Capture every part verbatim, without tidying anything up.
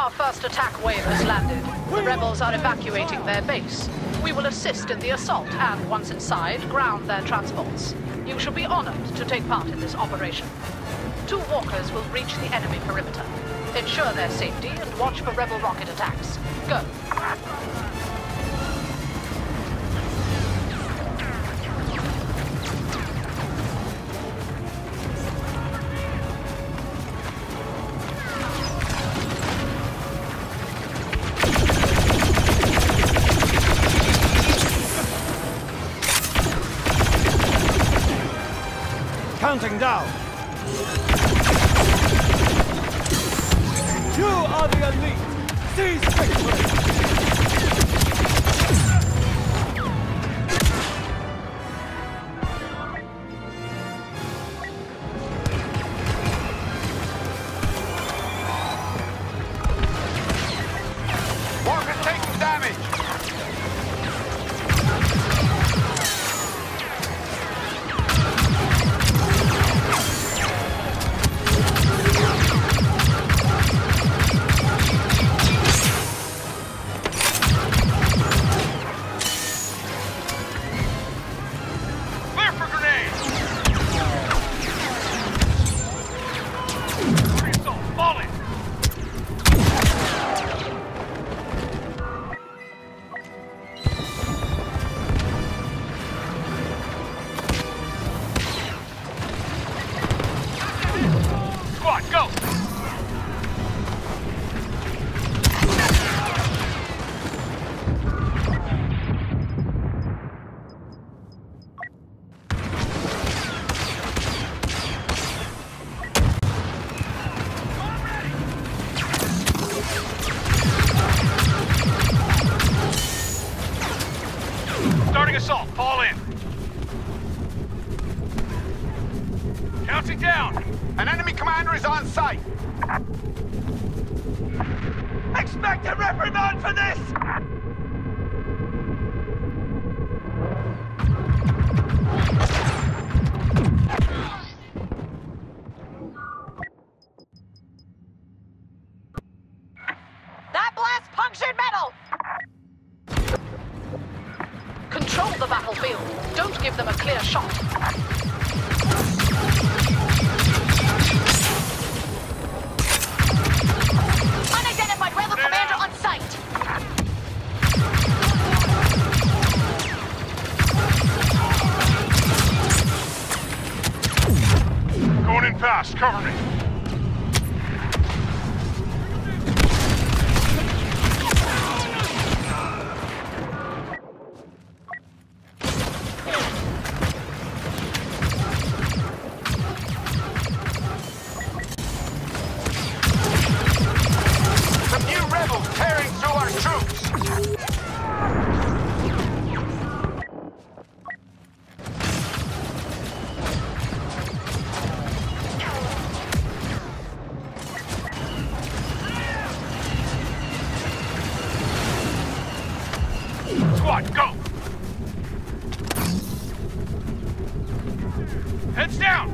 Our first attack wave has landed. The rebels are evacuating their base. We will assist in the assault and, once inside, ground their transports. You shall be honored to take part in this operation. Two walkers will breach the enemy perimeter. Ensure their safety and watch for rebel rocket attacks. Go. Counting down. You are the elite. Seize victory. Walker's taking damage. Starting assault. Fall in. Counting down. An enemy commander is on site. Expect a reprimand for this! That blast punctured metal! Control the battlefield. Don't give them a clear shot. Unidentified rebel commander on site. Going in fast. Cover me. Squad, go! Heads down!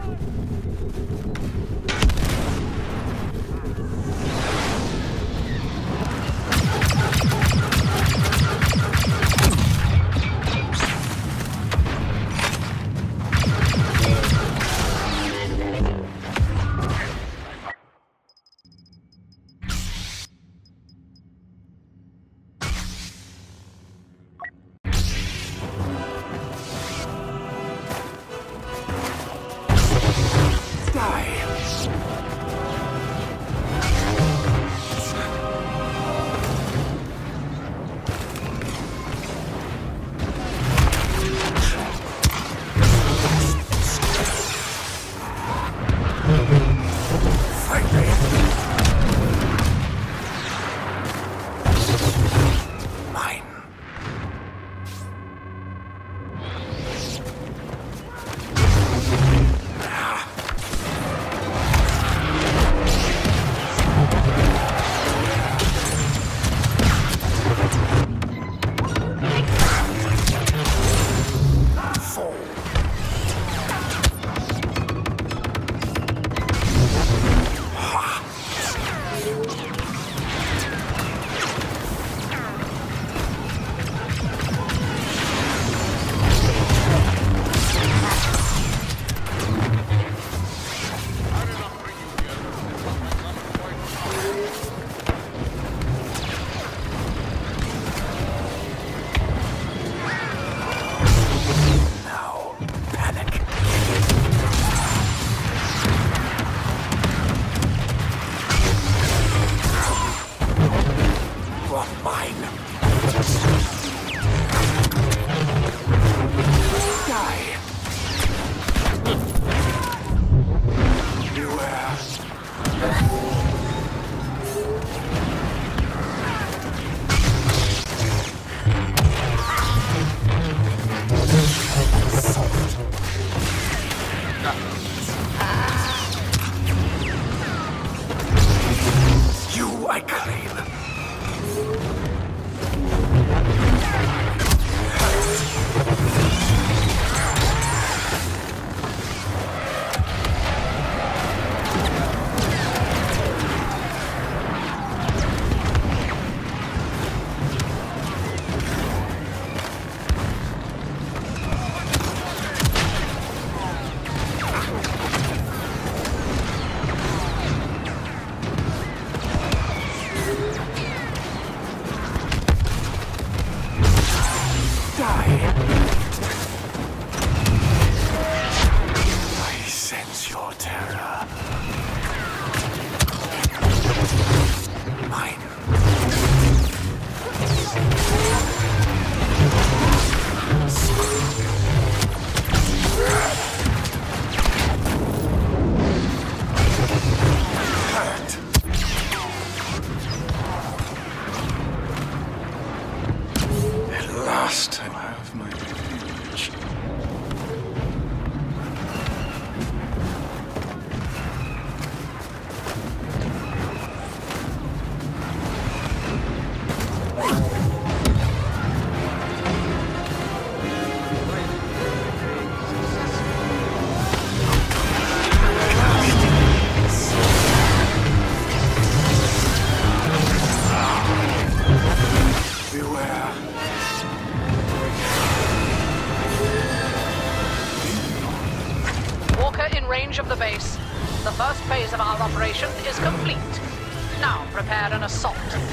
first phase of our operation is complete. Now prepare an assault.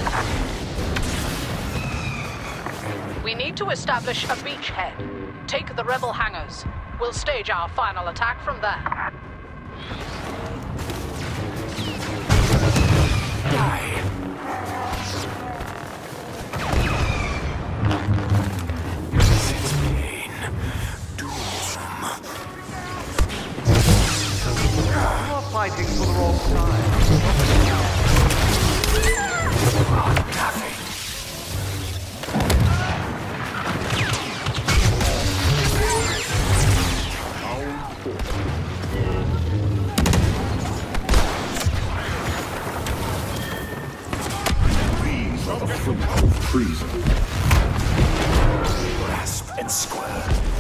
We need to establish a beachhead. Take the rebel hangars. We'll stage our final attack from there. Die. It's pain. Doom. You're fighting for the wrong side. Nothing. Treason. Grasp and square.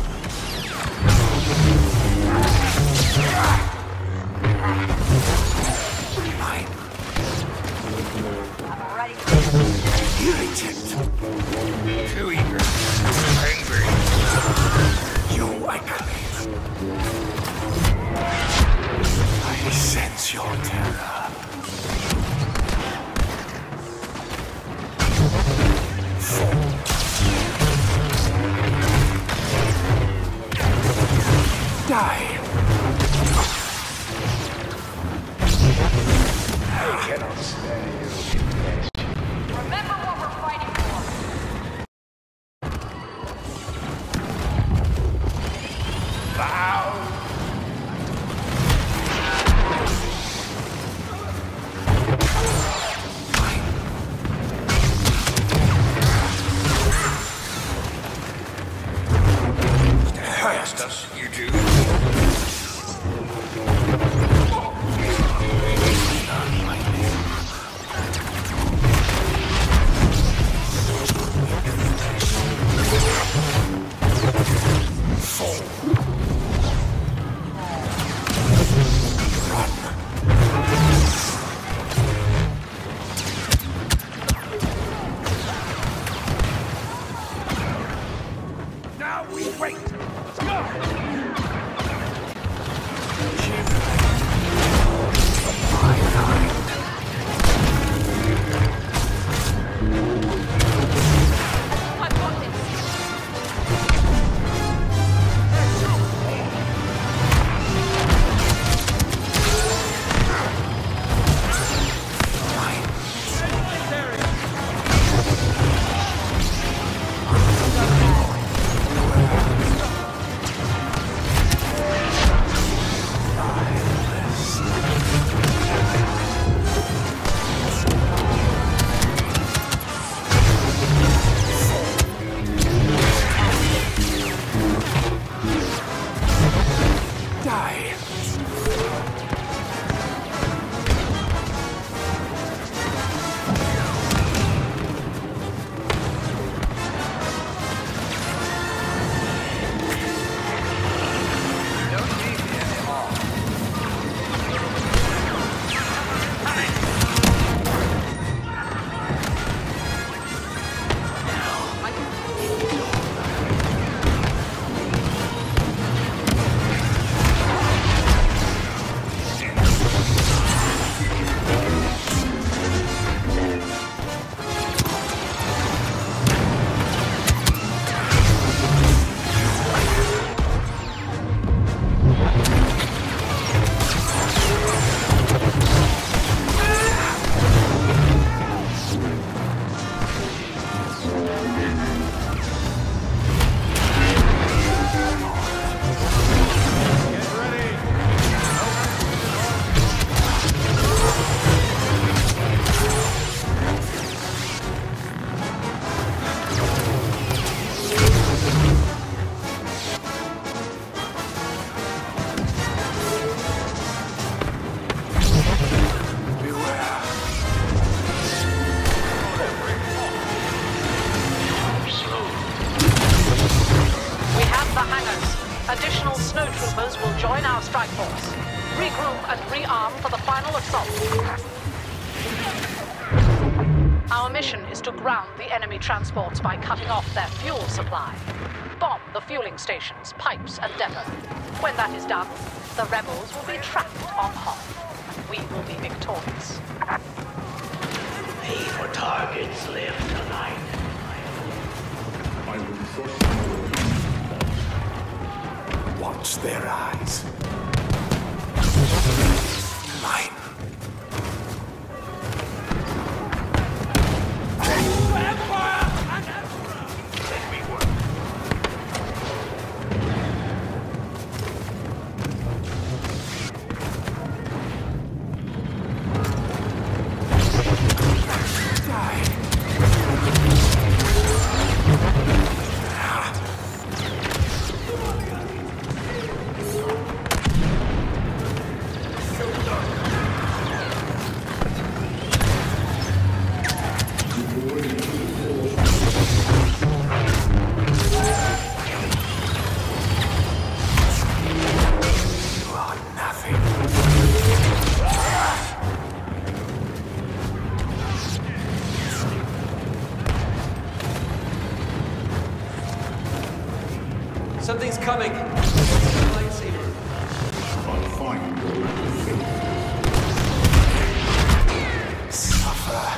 Mine. I'm ready. Irritant. Too eager. Angry. You I crave. I sense your terror. Die. I cannot spare you. Remember what we're fighting for. Bow. Us, you do. Now we wait. Let's go. I've got this. Additional snow troopers will join our strike force. Regroup and rearm for the final assault. Our mission is to ground the enemy transports by cutting off their fuel supply. Bomb the fueling stations, pipes, and depot. When that is done, the rebels will be trapped on Hoth. Something's coming. Lightsaber. I'll find your fate. Suffer.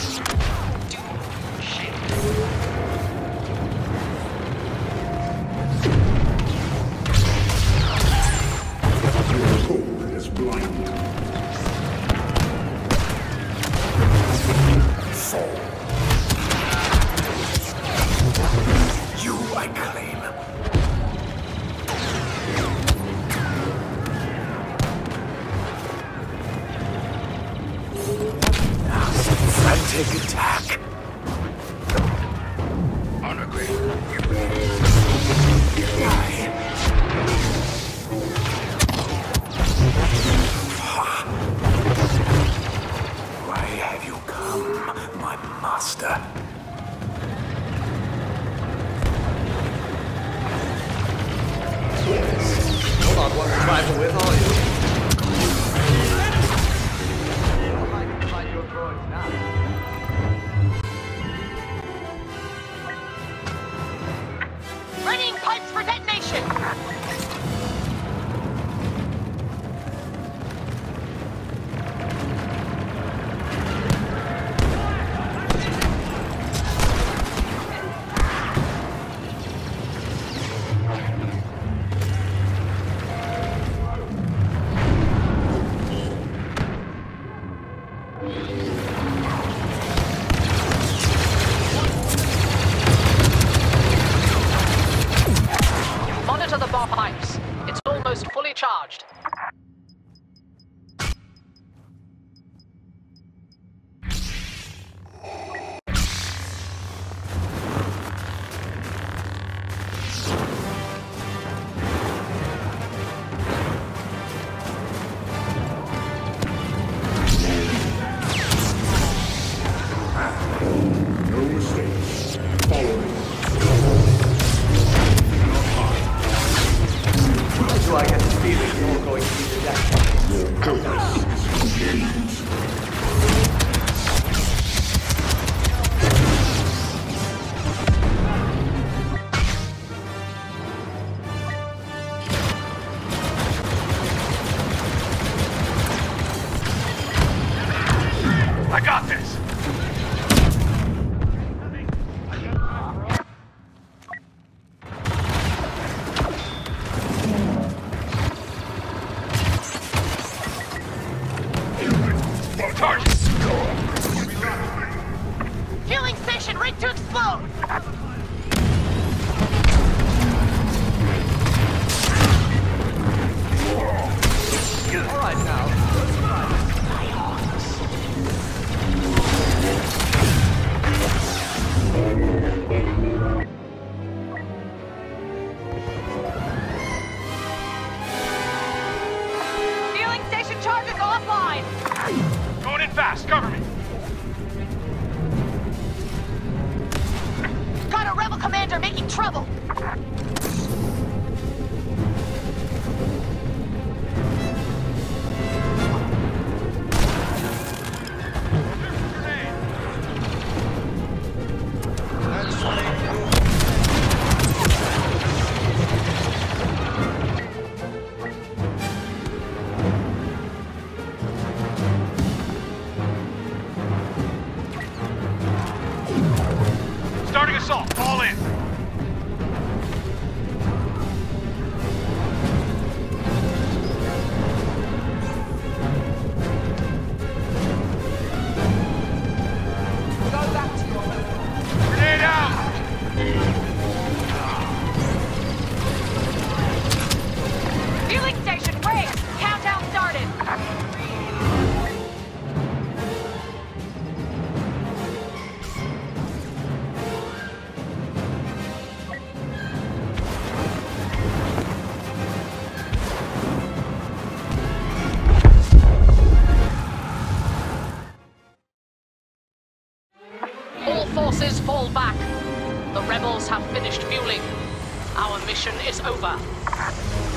Your hope is blind. Fall. You I claim. Frantic attack. Honor grade. Die. Why have you come, my master? Hold on, one rival with all you. I'll hide inside your droids now. Readying pipes for detonation! Monitor the bomb pipes. It's almost fully charged. No mistakes. Follow me. Why do I get the feeling you're going to be the death? Your purpose is complete. I got this! Target. Fueling station ready to explode! All right now. Fueling station charges offline! Going in fast, cover me! Got a rebel commander making trouble! Starting assault, all in! Go back to your... Grenade out! Fueling station raised! Countdown started! All forces fall back. The rebels have finished fueling. Our mission is over.